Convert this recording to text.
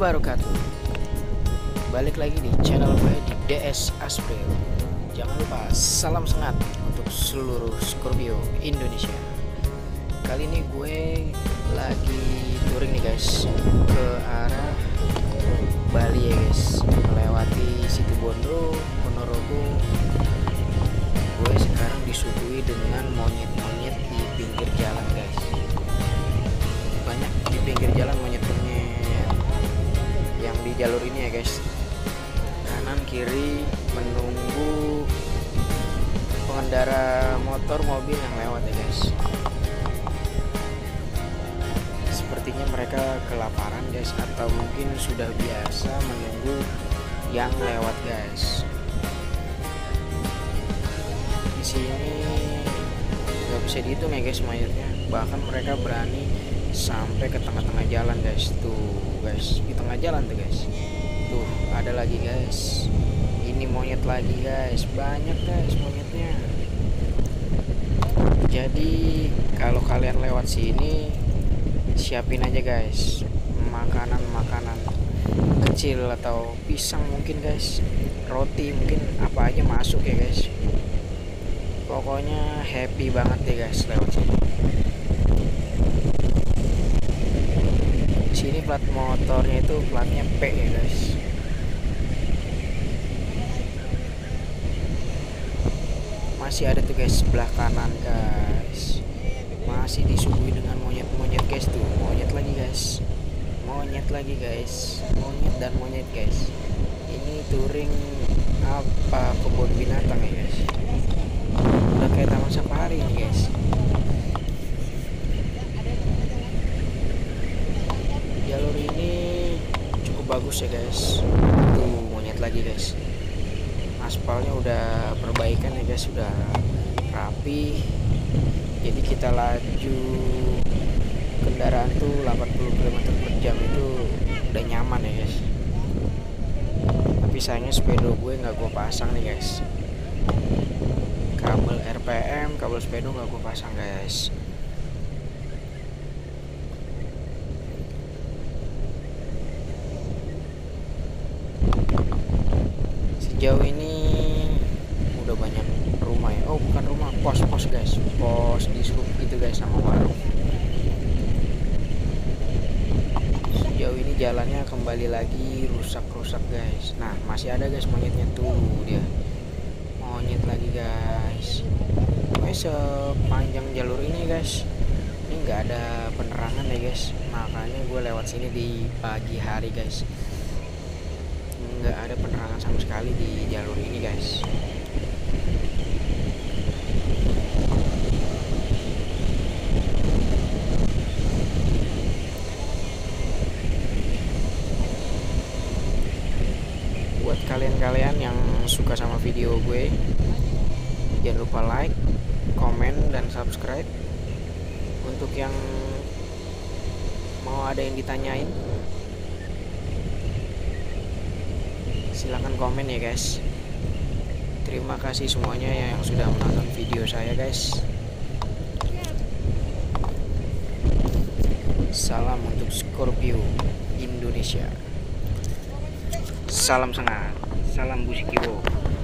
wabarakatuh. Balik lagi di channel gue di DS Aspril. Jangan lupa salam semangat untuk seluruh Scorpio Indonesia. Kali ini gue lagi touring nih guys, ke arah Bali ya guys, melewati Situbondo, Ponorogo. Gue sekarang disuguhi dengan monyet-monyet di pinggir jalan guys. Banyak di pinggir jalan monyet-monyet yang di jalur ini ya guys, kanan kiri menunggu pengendara motor mobil yang lewat ya guys. Sepertinya mereka kelaparan guys, atau mungkin sudah biasa menunggu yang lewat guys. Di sini nggak bisa dihitung ya guys monyetnya, bahkan mereka berani sampai ke tengah-tengah jalan guys. Tuh guys, di tengah jalan tuh guys, tuh ada lagi guys, ini monyet lagi guys, banyak guys monyetnya. Jadi kalau kalian lewat sini, siapin aja guys makanan-makanan kecil atau pisang mungkin guys, roti mungkin, apa aja masuk ya guys. Pokoknya happy banget deh guys lewat sini. Sini plat motornya itu platnya P ya guys. Masih ada tuh guys sebelah kanan guys, masih disuguhi dengan monyet-monyet guys. Tuh monyet lagi guys, monyet lagi guys, monyet dan monyet guys. Ini touring apa, kebun binatang ya guys, udah kayak taman safari ini guys. Jalur ini cukup bagus ya guys. Tuh monyet lagi guys, aspalnya udah perbaikan ya guys, sudah rapi. Jadi kita laju kendaraan tuh 80 km per jam itu udah nyaman ya guys. Tapi sayangnya sepeda gue nggak gue pasang nih guys, kabel RPM, kabel sepeda nggak gue pasang guys. Sejauh ini udah banyak rumah ya, oh bukan rumah, pos-pos guys, pos di sub gitu guys, sama warung. Sejauh ini jalannya kembali lagi rusak-rusak guys. Nah masih ada guys monyetnya, tuh dia monyet lagi guys. Pokoknya sepanjang jalur ini guys, ini nggak ada penerangan ya guys, makanya gue lewat sini di pagi hari guys. Nggak ada penerangan sama sekali di jalur ini guys. Buat kalian-kalian yang suka sama video gue, jangan lupa like, komen, dan subscribe. Untuk yang mau ada yang ditanyain, silahkan komen ya guys. Terima kasih semuanya yang sudah menonton video saya guys. Salam untuk Scorpio Indonesia. Salam semangat, salam Busikiwo.